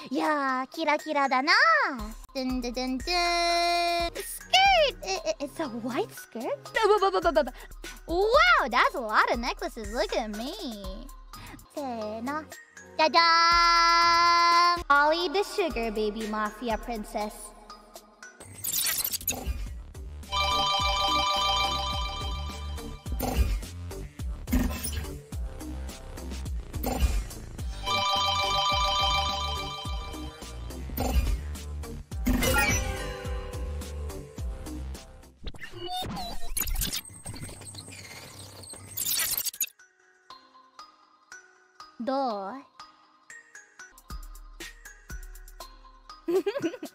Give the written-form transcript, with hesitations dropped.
야, 키라키라다나. 뜬뜨뜬뜬. Skirt. It's a white skirt. Wow, that's a lot of necklaces. Look at me. 세나. 짜잔. Ollie the sugar baby mafia princess. 너